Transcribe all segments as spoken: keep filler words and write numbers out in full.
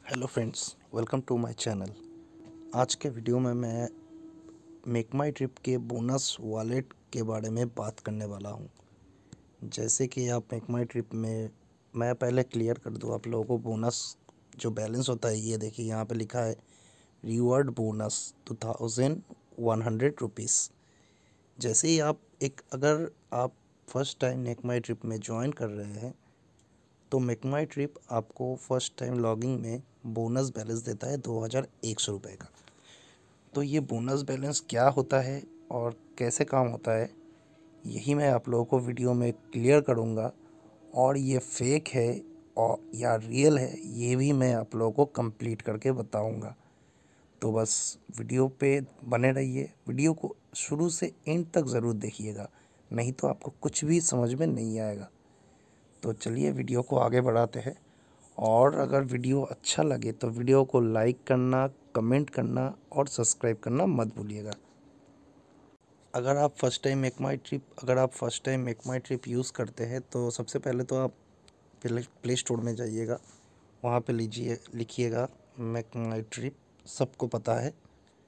Hello friends, welcome to my channel. आज के video में मैं मेक माई ट्रिप के बोनस वॉलेट के बारे में बात करने वाला हूं। जैसे कि आप मेक माई ट्रिप में, मैं पहले क्लियर कर दूं आप लोगों को, बोनस जो बैलेंस होता है, ये देखिए यहाँ पे लिखा है reward bonus two thousand one hundred rupees. जैसे ही आप एक अगर आप first time MakeMyTrip में ज्वाइन कर रहे हैं तो मेक माई ट्रिप आपको फर्स्ट टाइम लॉगिंग में बोनस बैलेंस देता है दो हज़ार एक सौ रुपये का। तो ये बोनस बैलेंस क्या होता है और कैसे काम होता है, यही मैं आप लोगों को वीडियो में क्लियर करूँगा। और ये फेक है और या रियल है, ये भी मैं आप लोगों को कंप्लीट करके बताऊँगा। तो बस वीडियो पे बने रहिए, वीडियो को शुरू से एंड तक ज़रूर देखिएगा, नहीं तो आपको कुछ भी समझ में नहीं आएगा। तो चलिए वीडियो को आगे बढ़ाते हैं। और अगर वीडियो अच्छा लगे तो वीडियो को लाइक करना, कमेंट करना और सब्सक्राइब करना मत भूलिएगा। अगर आप first time MakeMyTrip अगर आप first time MakeMyTrip use करते हैं तो सबसे पहले तो आप प्ले प्ले स्टोर में जाइएगा, वहाँ पे लीजिए लिखिएगा मेक माई ट्रिप, सबको पता है।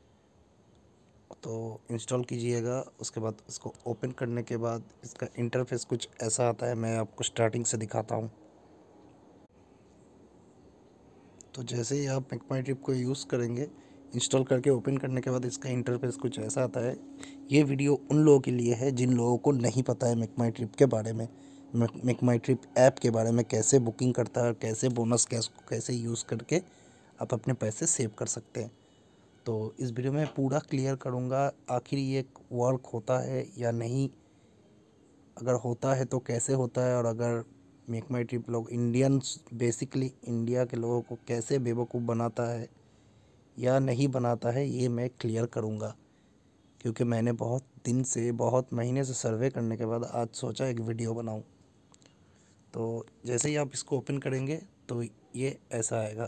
तो इंस्टॉल कीजिएगा, उसके बाद इसको ओपन करने के बाद इसका इंटरफेस कुछ ऐसा आता है। मैं आपको स्टार्टिंग से दिखाता हूँ। तो जैसे ही आप मेक माई ट्रिप को यूज़ करेंगे, इंस्टॉल करके ओपन करने के बाद इसका इंटरफेस कुछ ऐसा आता है। ये वीडियो उन लोगों के लिए है जिन लोगों को नहीं पता है मेक माई ट्रिप के बारे में, मेक माई ट्रिप ऐप के बारे में, कैसे बुकिंग करता है, कैसे बोनस कैसे कैसे यूज़ करके आप अपने पैसे सेव कर सकते हैं। तो इस वीडियो में पूरा क्लियर करूँगा आखिर ये वर्क होता है या नहीं, अगर होता है तो कैसे होता है, और अगर मेक माई ट्रिप लोग इंडियंस बेसिकली इंडिया के लोगों को कैसे बेवकूफ़ बनाता है या नहीं बनाता है, ये मैं क्लियर करूँगा। क्योंकि मैंने बहुत दिन से, बहुत महीने से सर्वे करने के बाद आज सोचा एक वीडियो बनाऊँ। तो जैसे ही आप इसको ओपन करेंगे तो ये ऐसा आएगा।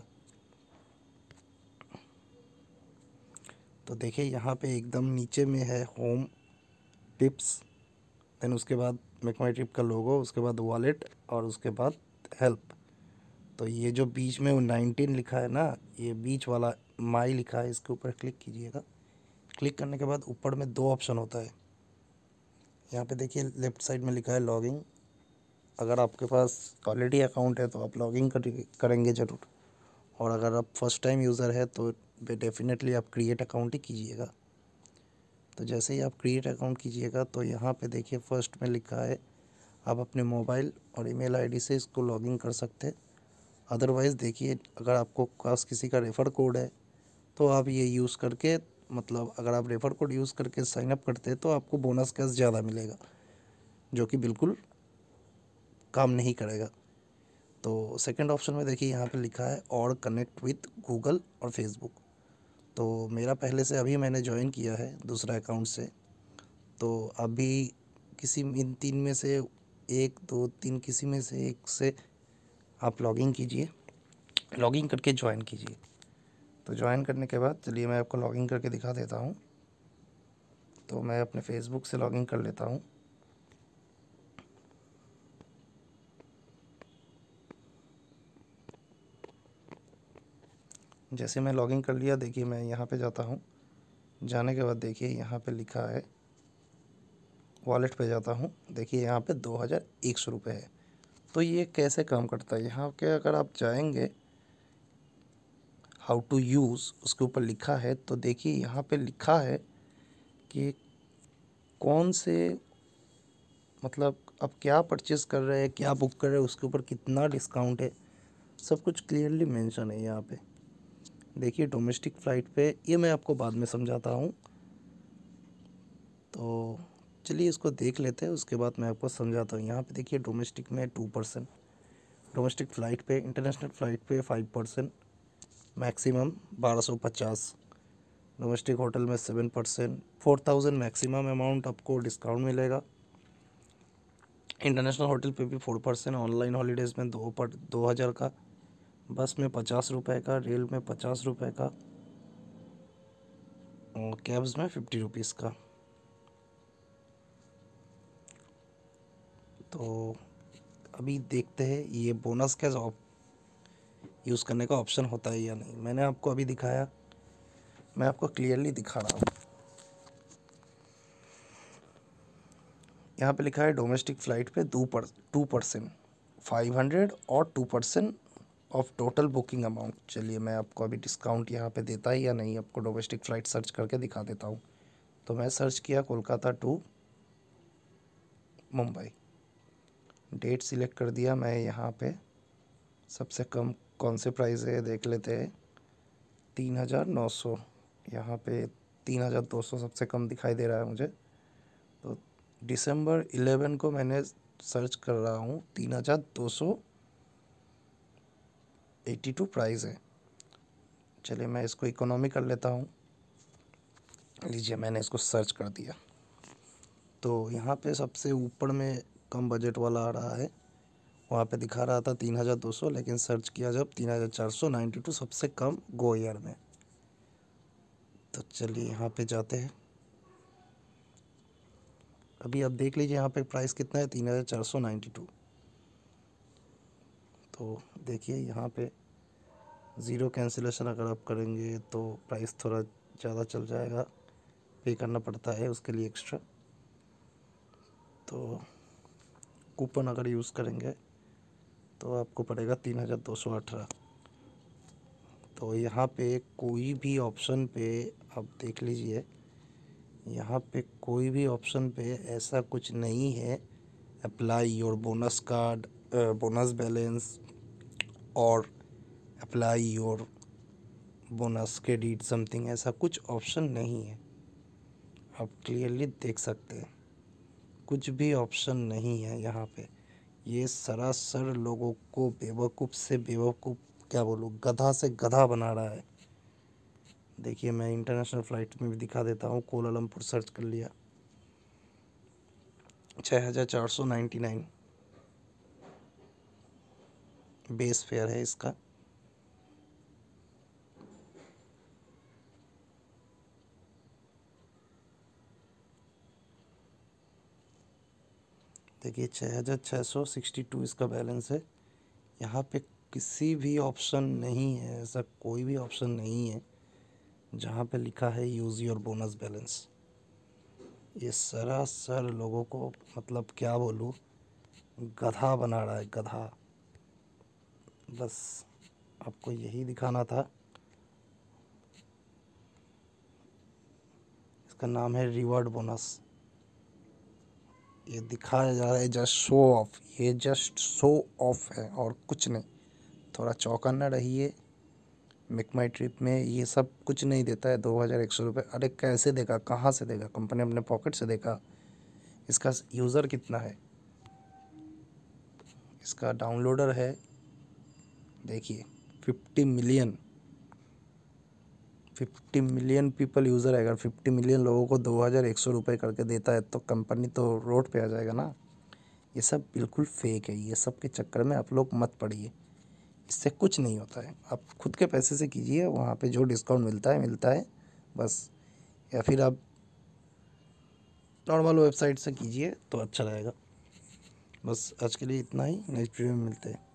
तो देखिए यहाँ पे एकदम नीचे में है होम, टिप्स, देन उसके बाद मेक माई ट्रिप का लोगो, उसके बाद वॉलेट और उसके बाद हेल्प। तो ये जो बीच में वो नाइनटीन लिखा है ना, ये बीच वाला माई लिखा है, इसके ऊपर क्लिक कीजिएगा। क्लिक करने के बाद ऊपर में दो ऑप्शन होता है। यहाँ पे देखिए लेफ़्ट साइड में लिखा है लॉगिंग। अगर आपके पास ऑलरेडी अकाउंट है तो आप लॉगिंग करेंगे ज़रूर, और अगर आप फर्स्ट टाइम यूज़र है तो डेफिनेटली आप क्रिएट अकाउंट ही कीजिएगा। तो जैसे ही आप क्रिएट अकाउंट कीजिएगा तो यहाँ पे देखिए फर्स्ट में लिखा है आप अपने मोबाइल और ईमेल आईडी से इसको लॉगिन कर सकते हैं। अदरवाइज़ देखिए, अगर आपको पास किसी का रेफ़र कोड है तो आप ये यूज़ करके, मतलब अगर आप रेफ़र कोड यूज़ करके साइन अप करते हैं तो आपको बोनस कैश ज़्यादा मिलेगा, जो कि बिल्कुल काम नहीं करेगा। तो सेकंड ऑप्शन में देखिए यहाँ पे लिखा है और कनेक्ट विथ गूगल और फेसबुक। तो मेरा पहले से अभी मैंने ज्वाइन किया है दूसरा अकाउंट से, तो अभी किसी इन तीन में से एक, दो, तीन, किसी में से एक से आप लॉगिन कीजिए, लॉगिन करके ज्वाइन कीजिए। तो ज्वाइन करने के बाद चलिए मैं आपको लॉगिन करके दिखा देता हूँ। तो मैं अपने फेसबुक से लॉगिन कर लेता हूँ। जैसे मैं लॉगिन कर लिया, देखिए मैं यहाँ पे जाता हूँ। जाने के बाद देखिए यहाँ पे लिखा है वॉलेट पे जाता हूँ, देखिए यहाँ पे दो हज़ार एक सौ रुपये है। तो ये कैसे काम करता है, यहाँ के अगर आप जाएंगे हाउ टू यूज़, उसके ऊपर लिखा है। तो देखिए यहाँ पे लिखा है कि कौन से, मतलब आप क्या परचेज़ कर रहे हैं, क्या बुक कर रहे हैं, उसके ऊपर कितना डिस्काउंट है, सब कुछ क्लियरली मेंशन है यहाँ पे। देखिए डोमेस्टिक फ़्लाइट पे, ये मैं आपको बाद में समझाता हूँ। तो चलिए इसको देख लेते हैं, उसके बाद मैं आपको समझाता हूँ। यहाँ पे देखिए डोमेस्टिक में टू परसेंट, डोमेस्टिक फ़्लाइट पे, इंटरनेशनल फ़्लाइट पे फाइव परसेंट, मैक्सिमम बारह सौ पचास, डोमेस्टिक होटल में seven percent, four thousand maximum amount आपको डिस्काउंट मिलेगा। इंटरनेशनल होटल पे भी फोर परसेंट, ऑनलाइन हॉलीडेज़ में दो पर दो हज़ार का, बस में पचास रुपये का, रेल में पचास रुपये का, और कैब्स में फिफ्टी रुपीज़ का। तो अभी देखते हैं ये बोनस कैश ऑफ यूज़ करने का ऑप्शन होता है या नहीं। मैंने आपको अभी दिखाया, मैं आपको क्लियरली दिखा रहा हूँ। यहाँ पे लिखा है डोमेस्टिक फ़्लाइट पे दो पर टू परसेंट फाइव हंड्रेड और two percent off total booking amount. चलिए मैं आपको अभी डिस्काउंट यहाँ पे देता है या नहीं, आपको डोमेस्टिक फ़्लाइट सर्च करके दिखा देता हूँ। तो मैं सर्च किया Kolkata to Mumbai, date select कर दिया मैं। यहाँ पे सबसे कम कौन से प्राइस है देख लेते हैं, तीन हज़ार नौ सौ। यहाँ पे तीन हज़ार दो सौ सबसे कम दिखाई दे रहा है मुझे। तो दिसंबर इलेवन को मैंने सर्च कर रहा हूँ, तीन हज़ार दो सौ एटी टू प्राइस है। चलिए मैं इसको इकोनॉमी कर लेता हूँ। लीजिए मैंने इसको सर्च कर दिया, तो यहाँ पे सबसे ऊपर में कम बजट वाला आ रहा है। वहाँ पे दिखा रहा था तीन हज़ार दो सौ, लेकिन सर्च किया जब तीन हज़ार चार सौ नाइन्टी टू सबसे कम गो एयर में। तो चलिए यहाँ पे जाते हैं। अभी आप देख लीजिए यहाँ पे प्राइस कितना है, तीन हज़ार चार सौ नाइन्टी टू। तो देखिए यहाँ पे ज़ीरो कैंसिलेशन अगर आप करेंगे तो प्राइस थोड़ा ज़्यादा चल जाएगा, पे करना पड़ता है उसके लिए एक्स्ट्रा। तो कूपन अगर यूज़ करेंगे तो आपको पड़ेगा तीन हज़ार दो सौ अठारह। तो यहाँ पे कोई भी ऑप्शन पे आप देख लीजिए, यहाँ पे कोई भी ऑप्शन पे ऐसा कुछ नहीं है apply your bonus card, bonus balance और apply your bonus credit something, ऐसा कुछ ऑप्शन नहीं है। आप क्लियरली देख सकते हैं कुछ भी ऑप्शन नहीं है यहाँ पे। ये सरासर लोगों को बेवकूफ़ से बेवकूफ़, क्या बोलूँ, गधा से गधा बना रहा है। देखिए मैं इंटरनेशनल फ़्लाइट में भी दिखा देता हूँ। कोलालमपुर सर्च कर लिया, छः हज़ार चार सौ नाइन्टी नाइन बेस फेयर है इसका। देखिए छः हज़ार छः सौ सिक्सटी टू इसका बैलेंस है। यहाँ पे किसी भी ऑप्शन नहीं है, ऐसा कोई भी ऑप्शन नहीं है जहाँ पे लिखा है यूज़ योर बोनस बैलेंस। ये सरासर लोगों को, मतलब क्या बोलूँ, गधा बना रहा है, गधा। बस आपको यही दिखाना था। इसका नाम है रिवॉर्ड बोनस। ये दिखाया जा रहा है जस्ट शो ऑफ, ये जस्ट शो ऑफ है और कुछ नहीं। थोड़ा चौकन्ना रहिए। मेक माई ट्रिप में ये सब कुछ नहीं देता है। दो हज़ार एक सौ रुपये, अरे कैसे देगा, कहाँ से देगा, कंपनी अपने पॉकेट से देगा। इसका यूज़र कितना है, इसका डाउनलोडर है देखिए fifty million, fifty million people user है। अगर फिफ्टी मिलियन लोगों को दो हज़ार एक सौ रुपये करके देता है तो कंपनी तो रोड पे आ जाएगा ना। ये सब बिल्कुल फेक है, ये सब के चक्कर में आप लोग मत पड़िए, इससे कुछ नहीं होता है। आप खुद के पैसे से कीजिए, वहाँ पे जो डिस्काउंट मिलता है मिलता है बस, या फिर आप नॉर्मल वेबसाइट से कीजिए तो अच्छा रहेगा। बस आज के लिए इतना ही, नेक्स्ट वीडियो में मिलते हैं।